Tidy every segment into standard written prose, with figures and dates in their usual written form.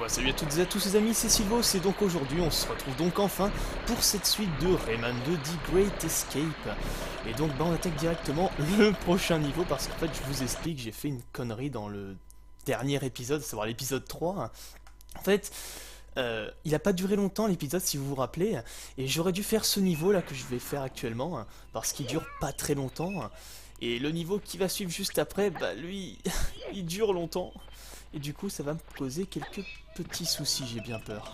Salut à toutes et à tous les amis, c'est Silvos et donc aujourd'hui on se retrouve donc enfin pour cette suite de Rayman 2 The Great Escape. Et donc on attaque directement le prochain niveau parce qu'en fait je vous explique, j'ai fait une connerie dans le dernier épisode, à savoir l'épisode 3. En fait, il a pas duré longtemps l'épisode si vous vous rappelez, et j'aurais dû faire ce niveau là que je vais faire actuellement, parce qu'il dure pas très longtemps. Et le niveau qui va suivre juste après, bah lui, il dure longtemps. Et du coup, ça va me causer quelques petits soucis, j'ai bien peur.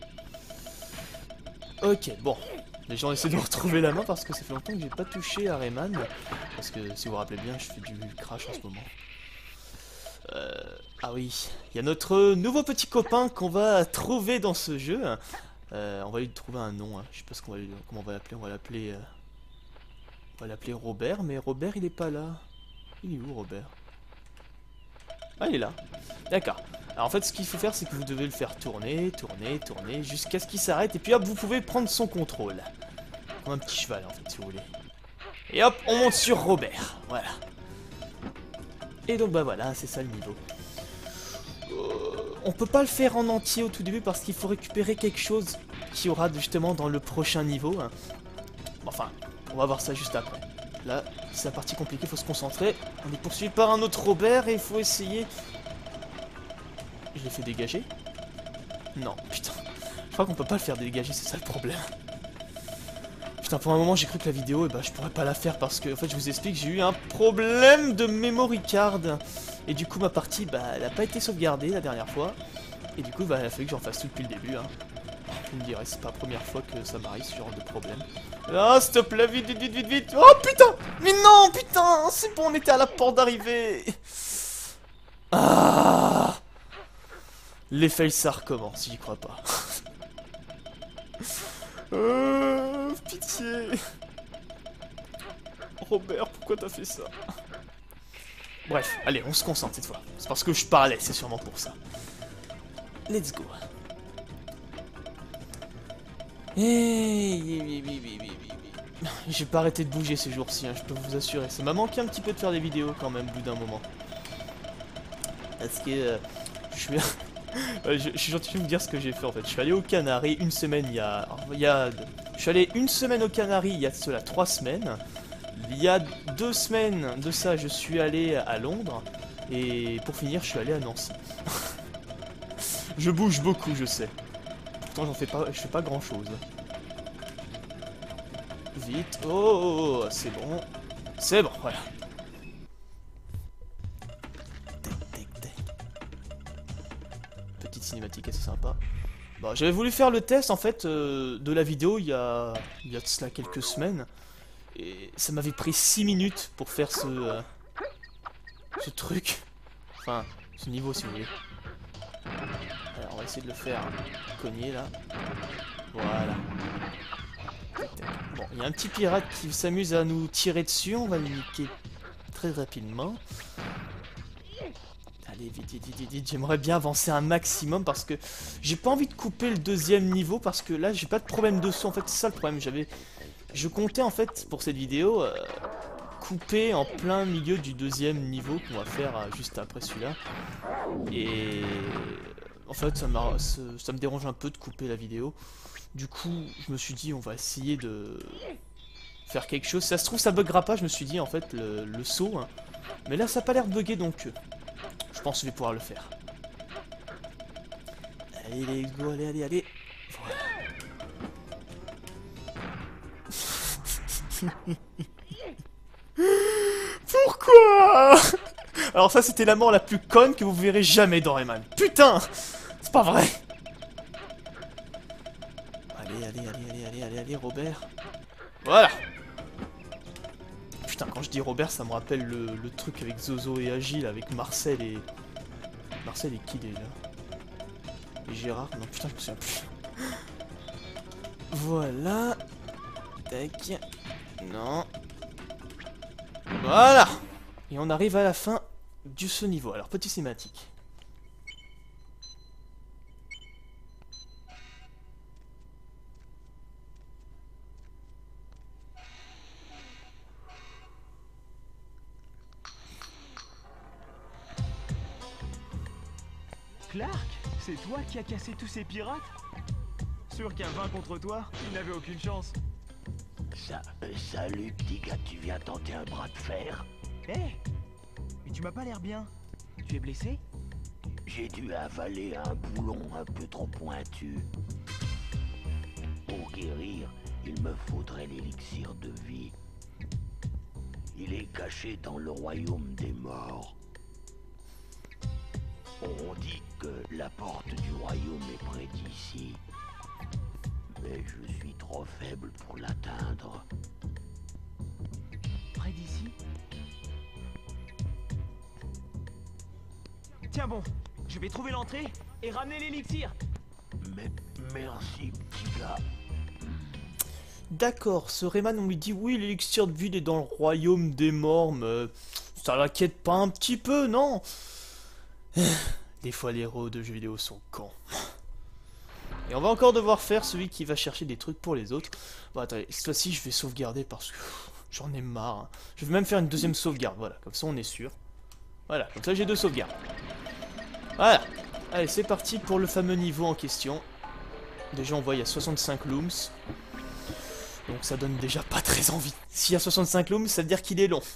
Ok, bon. Les gens essaient de retrouver la main parce que ça fait longtemps que j'ai pas touché à Rayman. Parce que si vous vous rappelez bien, je fais du crash en ce moment. Ah oui, il y a notre nouveau petit copain qu'on va trouver dans ce jeu. On va lui trouver un nom, hein. Je sais pas comment on va l'appeler. On va l'appeler Robert, mais Robert il est pas là. Il est où Robert? Ah, il est là. D'accord. Alors en fait, ce qu'il faut faire, c'est que vous devez le faire tourner, tourner, tourner, jusqu'à ce qu'il s'arrête. Et puis hop, vous pouvez prendre son contrôle. Comme un petit cheval, en fait, si vous voulez. Et hop, on monte sur Robert. Voilà. Et donc, bah voilà, c'est ça le niveau. On peut pas le faire en entier au tout début parce qu'il faut récupérer quelque chose qui aura justement dans le prochain niveau. Enfin, on va voir ça juste après. Là, c'est la partie compliquée, il faut se concentrer. On est poursuivi par un autre Robert et il faut essayer... Je l'ai fait dégager? Non, putain. Je crois qu'on peut pas le faire dégager, c'est ça le problème. Putain, pour un moment j'ai cru que la vidéo, je pourrais pas la faire parce que, en fait, je vous explique, j'ai eu un problème de memory card. Et du coup, ma partie, elle a pas été sauvegardée la dernière fois. Et du coup, il a fallu que j'en fasse tout depuis le début, Vous me direz, c'est pas la première fois que ça m'arrive ce genre de problème. Ah, s'il te plaît, vite, vite, vite, vite, vite. Oh putain! Mais non, putain! C'est bon, on était à la porte d'arrivée. Ah! Les fails, ça recommence, j'y crois pas. Pitié. Robert, pourquoi t'as fait ça? Bref, allez, on se concentre cette fois. C'est parce que je parlais, c'est sûrement pour ça. Let's go. J'ai pas arrêté de bouger ces jours-ci, je peux vous assurer. Ça m'a manqué un petit peu de faire des vidéos quand même, au bout d'un moment. Parce que je suis... je suis gentil de vous dire ce que j'ai fait en fait. Je suis allé aux Canaries une semaine Je suis allé une semaine aux Canaries il y a de cela 3 semaines. Il y a 2 semaines de ça, je suis allé à Londres. Et pour finir, je suis allé à Nancy. Je bouge beaucoup, je sais. Pourtant, je fais pas grand chose. Vite. Oh, c'est bon. C'est bon, voilà. Petite cinématique assez sympa. Bon, j'avais voulu faire le test en fait de la vidéo il y a de cela quelques semaines. Et ça m'avait pris 6 minutes pour faire ce truc. Enfin, ce niveau si vous voulez. Alors on va essayer de le faire cogner là. Voilà. Bon, il y a un petit pirate qui s'amuse à nous tirer dessus. On va le niquer très rapidement. Allez, vite, vite, vite, vite. J'aimerais bien avancer un maximum parce que j'ai pas envie de couper le deuxième niveau parce que là j'ai pas de problème de son. En fait, c'est ça le problème. Je comptais en fait pour cette vidéo couper en plein milieu du deuxième niveau qu'on va faire juste après celui-là. Et en fait ça me dérange un peu de couper la vidéo. Du coup je me suis dit on va essayer de faire quelque chose. Si ça se trouve ça buggera pas, je me suis dit en fait le saut. Mais là ça a pas l'air de bugger donc je pense que je vais pouvoir le faire. Allez let's go, allez, allez, allez. Pourquoi? Alors ça c'était la mort la plus conne que vous verrez jamais dans Rayman. Putain! C'est pas vrai! Allez, allez, allez, allez, allez, allez, allez, Robert. Voilà! Putain, quand je dis Robert, ça me rappelle le truc avec Zozo et Agile, avec Marcel et... Marcel et qui déjà? Et Gérard? Non, putain, je me souviens plus. Voilà. Tac. Non. Voilà! Et on arrive à la fin de ce niveau. Alors, petit cinématique. Clark, C'est toi qui as cassé tous ces pirates? Sûr qu'un 20 contre toi, il n'avait aucune chance. Salut petit gars, tu viens tenter un bras de fer? Hé, mais tu m'as pas l'air bien. Tu es blessé? J'ai dû avaler un boulon un peu trop pointu. Pour guérir, il me faudrait l'élixir de vie. Il est caché dans le royaume des morts. On dit que la porte du royaume est près d'ici. Mais je suis trop faible pour l'atteindre. Près d'ici? Tiens bon, je vais trouver l'entrée et ramener l'élixir. Mais merci petit gars. D'accord, ce Rayman, on lui dit oui, l'élixir de vie il est dans le royaume des morts, mais ça l'inquiète pas un petit peu, non? Des fois les héros de jeux vidéo sont cons. Et on va encore devoir faire celui qui va chercher des trucs pour les autres. Bon attendez, cette fois-ci je vais sauvegarder parce que j'en ai marre. Hein. Je vais même faire une deuxième sauvegarde, voilà, comme ça on est sûr. Voilà, comme ça j'ai 2 sauvegardes. Voilà, allez c'est parti pour le fameux niveau en question. Déjà on voit il y a 65 looms. Donc ça donne déjà pas très envie. S'il y a 65 looms, ça veut dire qu'il est long.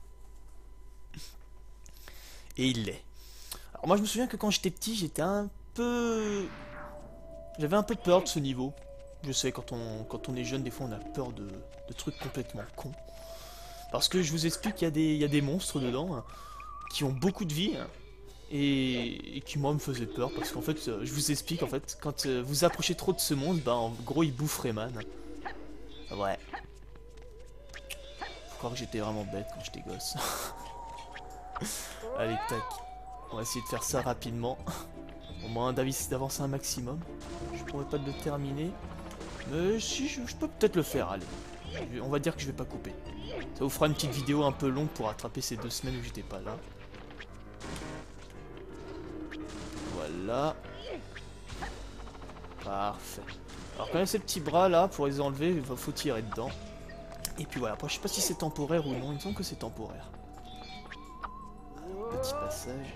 Et il l'est. Alors moi je me souviens que quand j'étais petit, j'étais un peu... J'avais un peu peur de ce niveau. Je sais, quand on est jeune, des fois on a peur de trucs complètement cons. Parce que je vous explique qu'il y a des monstres dedans, hein, qui ont beaucoup de vie, hein, et qui moi me faisaient peur. Parce qu'en fait, je vous explique, en fait, quand vous approchez trop de ce monstre, bah en gros il bouffe Rayman. Ouais. Faut croire que j'étais vraiment bête quand j'étais gosse. Allez, tac. On va essayer de faire ça rapidement. Au moins d'avancer un maximum. Je pourrais pas le terminer. Mais si, je peux peut-être le faire, allez. On va dire que je vais pas couper. Ça vous fera une petite vidéo un peu longue pour rattraper ces 2 semaines où j'étais pas là. Voilà. Parfait. Alors quand même ces petits bras là, pour les enlever, il faut tirer dedans. Et puis voilà, après je sais pas si c'est temporaire ou non, il me semble que c'est temporaire. Petit passage.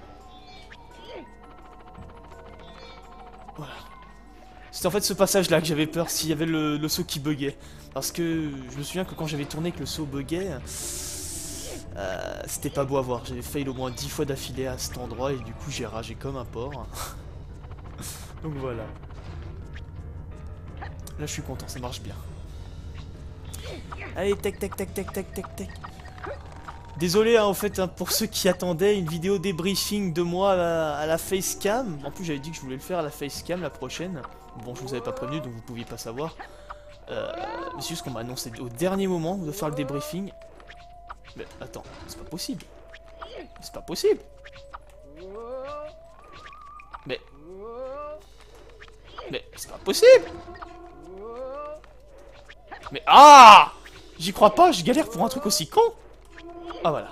Voilà. C'est en fait ce passage là que j'avais peur s'il y avait le saut qui buguait. Parce que je me souviens que quand j'avais tourné que le saut buguait, c'était pas beau à voir. J'avais fail au moins 10 fois d'affilée à cet endroit et du coup j'ai ragé comme un porc. Donc voilà. Là je suis content, ça marche bien. Allez, tac tac tac tac tac tac tac. Désolé hein, en fait hein, pour ceux qui attendaient une vidéo débriefing de moi à la facecam. En plus j'avais dit que je voulais le faire à la facecam la prochaine. Bon je vous avais pas prévenu donc vous pouviez pas savoir. Mais c'est juste qu'on m'a annoncé au dernier moment de faire le débriefing. Mais attends, c'est pas possible. C'est pas possible. Mais c'est pas possible. Mais ah, j'y crois pas, je galère pour un truc aussi con. Ah voilà.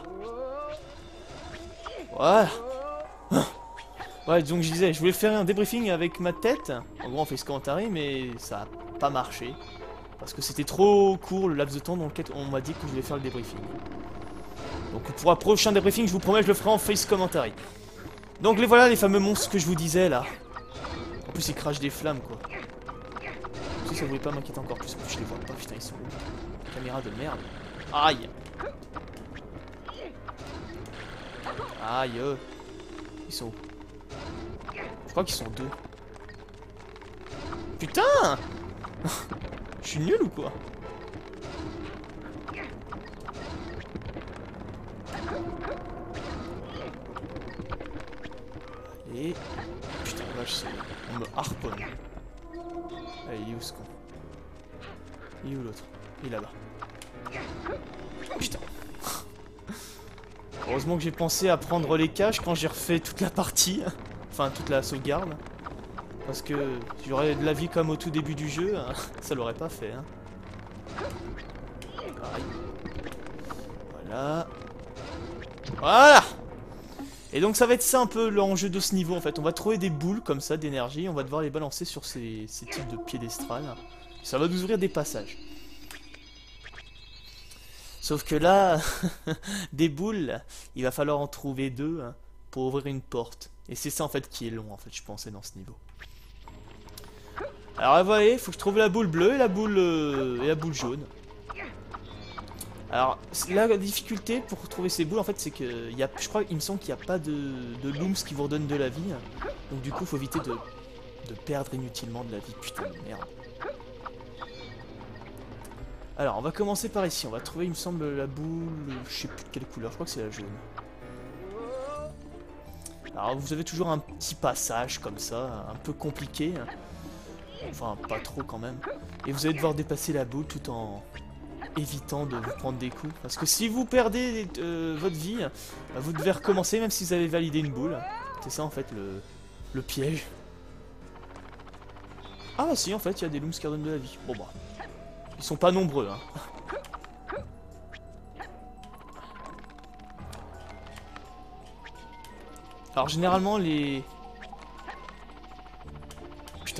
Voilà. Ouais, donc je disais, je voulais faire un débriefing avec ma tête. En gros, on fait ce commentary, mais ça a pas marché. Parce que c'était trop court le laps de temps dans lequel on m'a dit que je voulais faire le débriefing. Donc pour un prochain débriefing, je vous promets, je le ferai en face commentary. Donc les voilà, les fameux monstres que je vous disais là. En plus, ils crachent des flammes quoi. Si ça voulait pas m'inquiéter encore plus, je les vois pas, putain, ils sont où? Caméra de merde. Aïe. Aïe. Ils sont où? Je crois qu'ils sont 2. Putain. Je suis nul ou quoi? Allez. Putain, vache, on me harponne. Allez, il est où ce con? Il est où l'autre? Il est là-bas. Putain. Heureusement que j'ai pensé à prendre les caches quand j'ai refait toute la partie. Enfin, toute la sauvegarde. Parce que si j'aurais de la vie comme au tout début du jeu, ça l'aurait pas fait. Hein. Pareil. Voilà. Voilà. Et donc ça va être ça un peu l'enjeu de ce niveau en fait. On va trouver des boules comme ça d'énergie. On va devoir les balancer sur ces types de piédestrales. Ça va nous ouvrir des passages. Sauf que là, des boules, il va falloir en trouver 2 pour ouvrir une porte. Et c'est ça en fait qui est long en fait, je pensais dans ce niveau. Alors vous voyez, il faut que je trouve la boule bleue et la boule jaune. Alors la difficulté pour trouver ces boules en fait c'est que je crois il me semble qu'il n'y a pas de looms qui vous redonnent de la vie. Donc du coup il faut éviter de perdre inutilement de la vie. Putain de merde. Alors on va commencer par ici, on va trouver il me semble la boule, je sais plus de quelle couleur, je crois que c'est la jaune. Alors vous avez toujours un petit passage comme ça, un peu compliqué. Enfin pas trop quand même. Et vous allez devoir dépasser la boule tout en évitant de vous prendre des coups. Parce que si vous perdez votre vie, bah, vous devez recommencer même si vous avez validé une boule. C'est ça en fait le piège. Ah bah si en fait il y a des looms qui redonnent de la vie. Bon bah. Ils sont pas nombreux hein. Alors généralement les... Putain.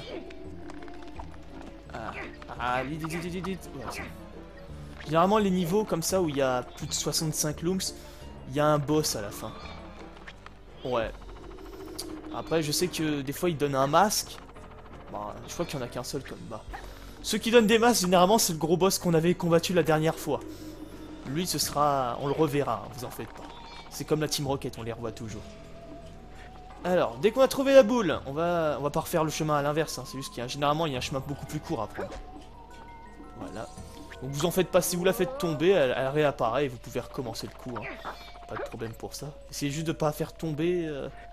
Vite. Ouais, généralement les niveaux comme ça où il y a plus de 65 looms, il y a un boss à la fin. Ouais. Après je sais que des fois ils donnent un masque. Bah, je crois qu'il y en a qu'un seul comme bas. Ceux qui donnent des masques généralement c'est le gros boss qu'on avait combattu la dernière fois. Lui ce sera... on le reverra, hein, vous en faites pas. C'est comme la Team Rocket, on les revoit toujours. Alors, dès qu'on a trouvé la boule, on va pas refaire le chemin à l'inverse, hein, c'est juste qu'il y a généralement il y a un chemin beaucoup plus court à prendre. Voilà. Donc vous en faites pas, si vous la faites tomber, elle réapparaît et vous pouvez recommencer le coup. Hein. Pas de problème pour ça. Essayez juste de pas faire tomber...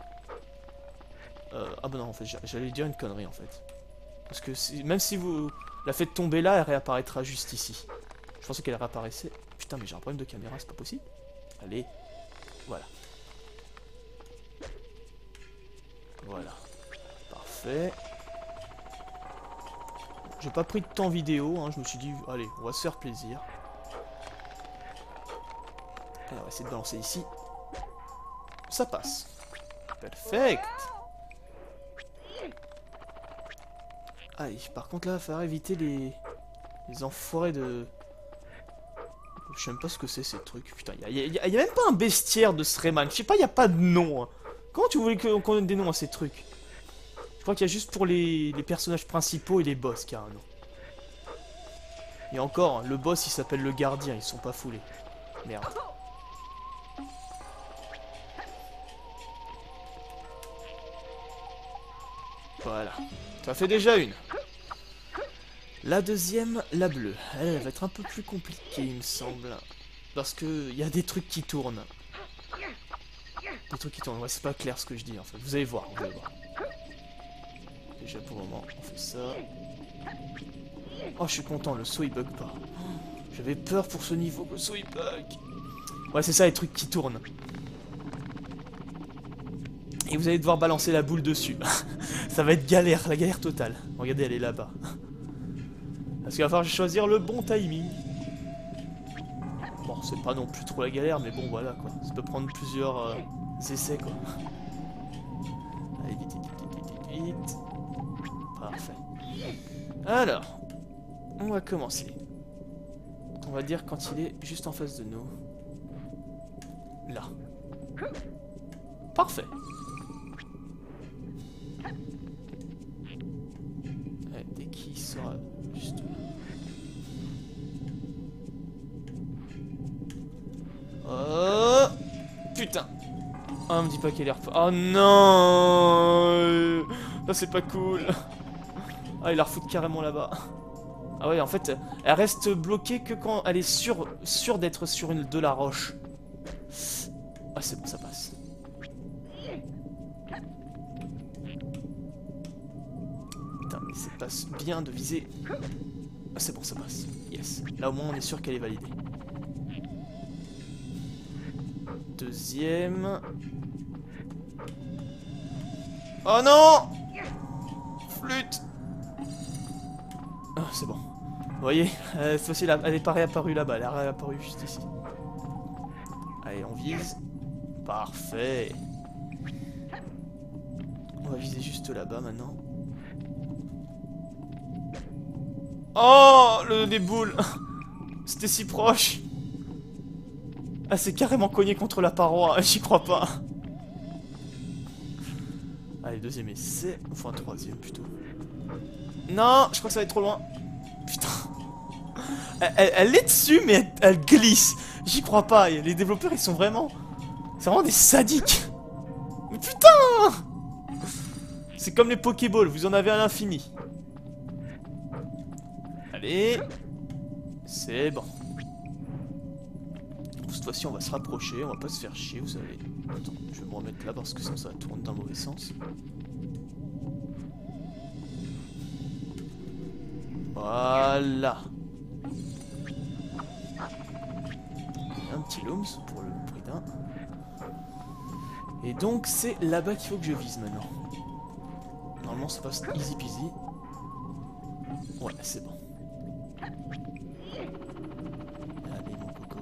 Ah bah non, en fait, j'allais dire une connerie en fait. Parce que même si vous la faites tomber là, elle réapparaîtra juste ici. Je pensais qu'elle réapparaissait. Putain, mais j'ai un problème de caméra, c'est pas possible. Allez, voilà. Voilà. Parfait. J'ai pas pris de temps vidéo, hein, je me suis dit, allez, on va se faire plaisir. Alors, on va essayer de balancer ici. Ça passe. Perfect. Allez, par contre là, il va falloir éviter les enfoirés de... Je sais même pas ce que c'est ces trucs. Putain, y a même pas un bestiaire de Srayman. Je sais pas, y a pas de nom. Hein. Comment tu voulais qu'on donne des noms à ces trucs? Je crois qu'il y a juste pour les personnages principaux et les boss qui a un nom. Et encore, le boss il s'appelle le gardien, ils sont pas foulés. Merde. Voilà. Ça fait déjà une. La deuxième, la bleue. Elle va être un peu plus compliquée, il me semble. Parce que il y a des trucs qui tournent. Des trucs qui tournent. Ouais, c'est pas clair ce que je dis en fait. Vous allez voir, vous allez voir. Déjà pour le moment, on fait ça. Oh, je suis content, le saut il bug pas. J'avais peur pour ce niveau que le saut il bug. Ouais, c'est ça les trucs qui tournent. Et vous allez devoir balancer la boule dessus. Ça va être galère, la galère totale. Regardez, elle est là-bas. Parce qu'il va falloir choisir le bon timing. Bon, c'est pas non plus trop la galère, mais bon, voilà quoi. Ça peut prendre plusieurs essais quoi. Allez, vite. Parfait. Alors, on va commencer. On va dire quand il est juste en face de nous. Là. Parfait. Ouais, dès qu'il sera juste... Oh putain. Oh, me dis pas qu'elle est repas. Oh non. Ça c'est pas cool. Ah, il la refout carrément là-bas. Ah ouais, en fait, elle reste bloquée que quand elle est sûre d'être sur de la roche. Ah, c'est bon, ça passe. Putain, mais c'est pas bien de viser. Ah, c'est bon, ça passe. Yes. Là, au moins, on est sûr qu'elle est validée. Deuxième. Oh non! Flûte! Oh, c'est bon. Vous voyez, cette fois-ci, elle est pas réapparue là-bas, elle est réapparue juste ici. Allez, on vise. Parfait. On va viser juste là-bas maintenant. Oh, les boules. C'était si proche. Ah, c'est carrément cogné contre la paroi, j'y crois pas. Allez, deuxième essai. Enfin, troisième plutôt. Non, je crois que ça va être trop loin. Putain. Elle est dessus, mais elle glisse. J'y crois pas. Les développeurs, ils sont vraiment... C'est vraiment des sadiques. Mais putain! C'est comme les Pokéballs, vous en avez à l'infini. Allez. C'est bon. Cette fois-ci, on va se rapprocher, on va pas se faire chier, vous savez. Attends, je vais me remettre là parce que sinon ça va tourner dans le mauvais sens. Voilà. Un petit looms pour le prix d'un. Et donc, c'est là-bas qu'il faut que je vise maintenant. Normalement, ça passe easy peasy. Ouais, c'est bon. Allez, mon coco.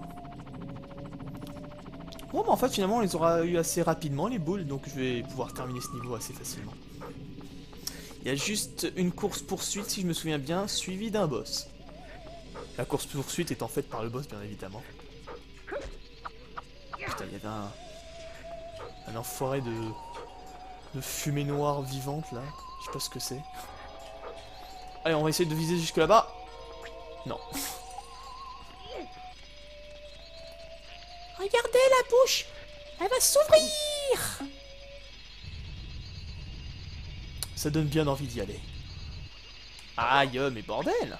Bon, bah en fait, finalement, on les aura eu assez rapidement, les boules, donc je vais pouvoir terminer ce niveau assez facilement. Il y a juste une course-poursuite, si je me souviens bien, suivie d'un boss. La course-poursuite étant faite par le boss, bien évidemment. Putain, il y avait un enfoiré de fumée noire vivante, là. Je sais pas ce que c'est. Allez, on va essayer de viser jusque là-bas. Non. Regardez la bouche, elle va s'ouvrir. Ça donne bien envie d'y aller. Aïe, mais bordel.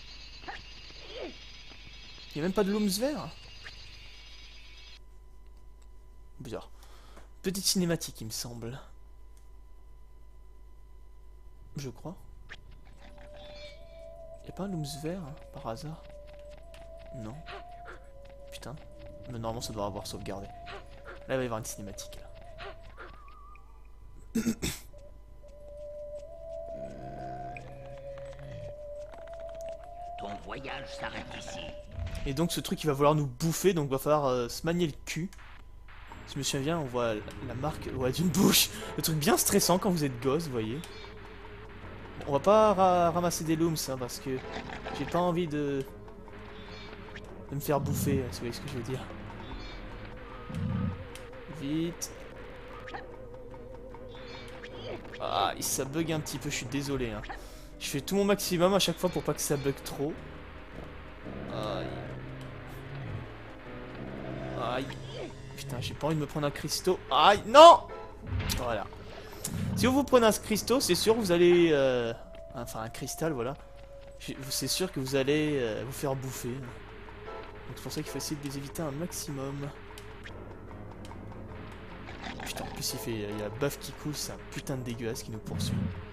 Il n'y a même pas de looms vert. Bizarre. Petite cinématique, il me semble. Je crois. Y'a pas un looms vert, hein, par hasard? Non. Putain. Mais normalement ça doit avoir sauvegardé. Là il va y avoir une cinématique là. Ton voyage s'arrête ici. Et donc ce truc il va vouloir nous bouffer, donc va falloir se manier le cul. Si je me souviens bien, on voit la marque d'une bouche. Le truc bien stressant quand vous êtes gosse, vous voyez. On va pas ramasser des looms hein, parce que j'ai pas envie de me faire bouffer, si vous voyez ce que je veux dire. Vite. Ah, ça bug un petit peu, je suis désolé. Hein. Je fais tout mon maximum à chaque fois pour pas que ça bug trop. Aïe. Aïe. Putain, j'ai pas envie de me prendre un cristaux. Aïe, non. Voilà. Si vous vous prenez un cristaux, c'est sûr que vous allez... Enfin, un cristal, voilà. C'est sûr que vous allez vous faire bouffer. Donc c'est pour ça qu'il faut essayer de les éviter un maximum. Putain, en plus il y a la baffe qui coule, c'est un putain de dégueulasse qui nous poursuit.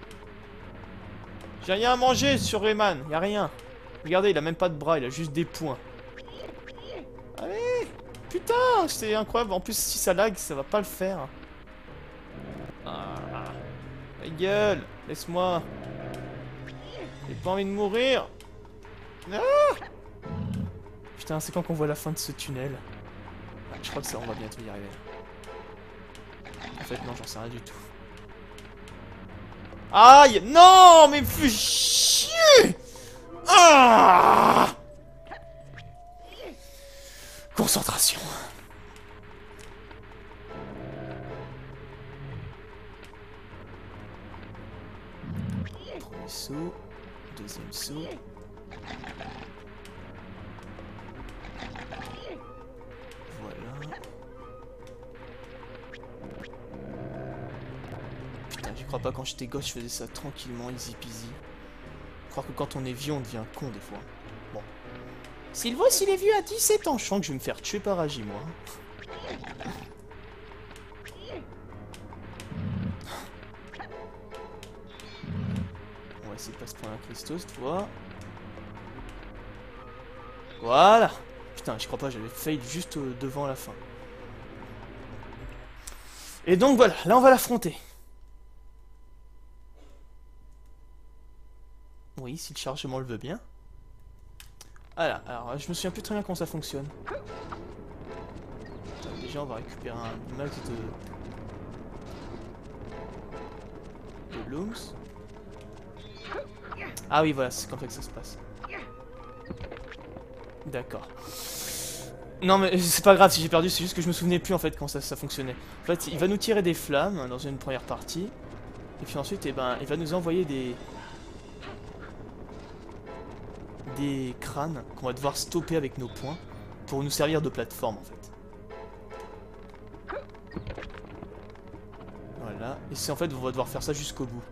J'ai rien à manger sur Rayman, y a rien. Regardez, il a même pas de bras, il a juste des poings. Allez. Putain, c'est incroyable. En plus, si ça lag, ça va pas le faire. Ah, la gueule, laisse-moi. J'ai pas envie de mourir. Ah. Putain, c'est quand qu'on voit la fin de ce tunnel? Ah, je crois que ça, on va bientôt y arriver. En fait, non, j'en sais rien du tout. Aïe! Non, mais fais chier! Ah! Concentration. Premier saut, deuxième saut. Voilà. Putain, j'y crois pas, quand j'étais gosse, je faisais ça tranquillement, easy peasy. Croire que quand on est vieux, on devient con des fois. Bon. Sylvain, s'il est vieux à 17 ans, je sens que je vais me faire tuer par Agi, moi. On va essayer de pas se prendre un cristaux cette fois. Voilà. Putain, je crois pas, j'avais fail juste devant la fin. Et donc voilà, là on va l'affronter. Oui, si le chargement le veut bien. Voilà, alors je me souviens plus très bien comment ça fonctionne. Attends, déjà on va récupérer un max de looms. Ah oui voilà, c'est comme ça que ça se passe. D'accord. Non mais c'est pas grave si j'ai perdu, c'est juste que je me souvenais plus en fait comment ça fonctionnait. En fait, il va nous tirer des flammes dans une première partie. Et puis ensuite, eh ben, il va nous envoyer des crânes qu'on va devoir stopper avec nos poings pour nous servir de plateforme en fait. Voilà. Et c'est en fait, on va devoir faire ça jusqu'au bout.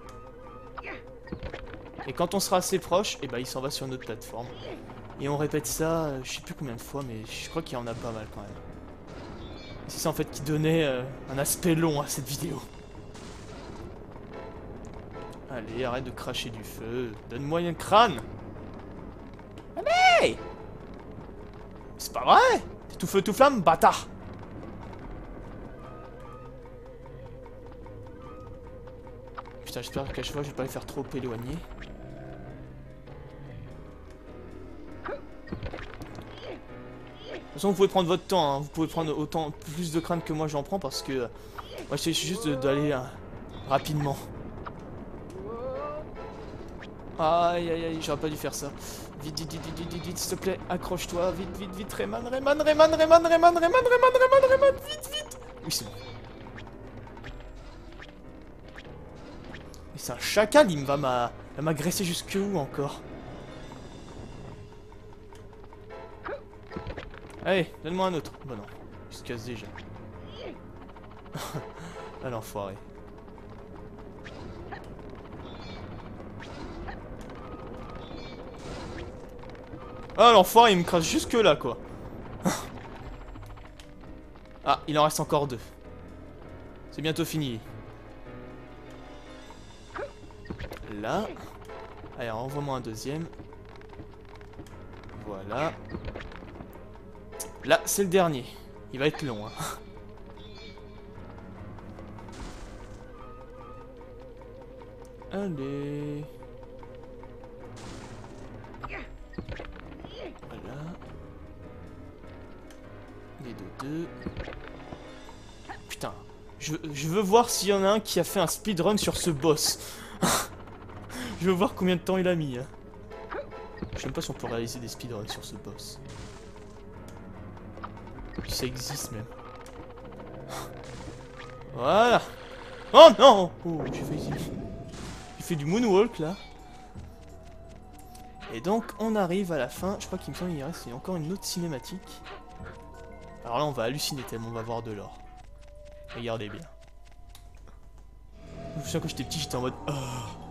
Et quand on sera assez proche, eh ben, il s'en va sur une autre plateforme. Et on répète ça, je sais plus combien de fois, mais je crois qu'il y en a pas mal quand même. C'est ça en fait qui donnait un aspect long à cette vidéo. Allez, arrête de cracher du feu. Donne-moi un crâne. Allez! C'est pas vrai! T'es tout feu tout flamme, bâtard! Putain, j'espère qu'à chaque fois je vais pas les faire trop éloigner. De toute façon, vous pouvez prendre votre temps, hein. Vous pouvez prendre autant plus de crânes que moi j'en prends parce que moi j'essaie juste d'aller rapidement. Aïe aïe aïe, j'aurais pas dû faire ça. Vite, vite, vite, vite, vite, vite, s'il te plaît, accroche-toi, vite, vite, vite, Rayman, Rayman, Rayman, Rayman, Rayman, Rayman, Rayman, Rayman, vite, vite. Oui, c'est bon. Mais c'est un chacal, il va m'agresser jusque où encore? Allez, donne-moi un autre. Bah non, il se casse déjà. Ah l'enfoiré. Ah l'enfoiré, il me crache jusque là quoi. Ah, il en reste encore 2. C'est bientôt fini. Là. Allez, envoie-moi un deuxième. Voilà. Là, c'est le dernier. Il va être long, hein. Allez. Voilà. Les deux. Putain. Je veux voir s'il y en a un qui a fait un speedrun sur ce boss. Je veux voir combien de temps il a mis. Hein. Je sais même pas si on peut réaliser des speedruns sur ce boss. Si ça existe même. Voilà. Oh non. Oh, j'ai fait du moonwalk là. Et donc on arrive à la fin. Je crois qu'il me semble qu'il reste encore une autre cinématique. Alors là on va halluciner tellement on va voir de l'or. Regardez bien. Je me souviens quand j'étais petit j'étais en mode... Oh.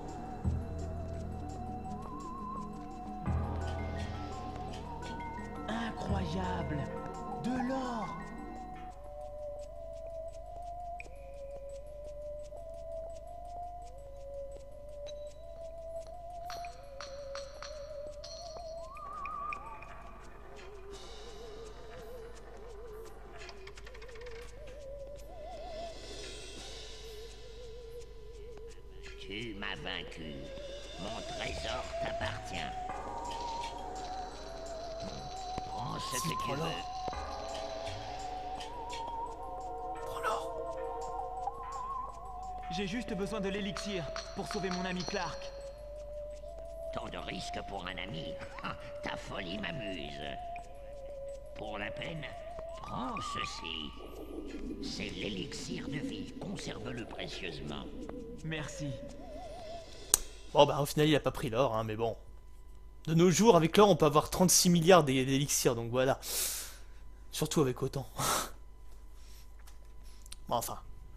Incroyable! De l'or! Tu m'as vaincu. Mon trésor t'appartient. Prends ce que tu veux. J'ai juste besoin de l'élixir pour sauver mon ami Clark. Tant de risques pour un ami. Ta folie m'amuse. Pour la peine, prends ceci. C'est l'élixir de vie. Conserve-le précieusement. Merci. Bon bah au final il a pas pris l'or, hein, mais bon. De nos jours, avec l'or, on peut avoir 36 milliards d'élixirs, donc voilà. Surtout avec autant. Bon, enfin.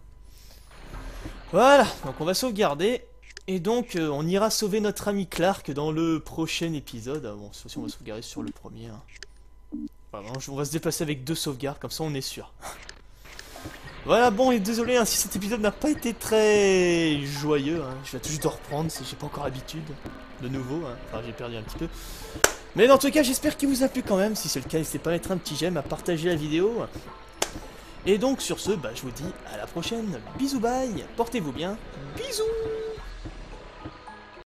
Voilà, donc on va sauvegarder. Et donc, on ira sauver notre ami Clark dans le prochain épisode. Bon, cette fois-ci, on va sauvegarder sur le premier. Hein. Voilà, on va se déplacer avec 2 sauvegardes, comme ça on est sûr. Voilà, bon, et désolé hein, si cet épisode n'a pas été très joyeux. Hein. Je vais tout juste de reprendre, j'ai pas encore l'habitude. De nouveau, hein. Enfin j'ai perdu un petit peu. Mais dans tout cas, j'espère qu'il vous a plu quand même. Si c'est le cas, n'hésitez pas à mettre un petit j'aime, à partager la vidéo. Et donc sur ce, bah, je vous dis à la prochaine. Bisous, bye, portez-vous bien. Bisous.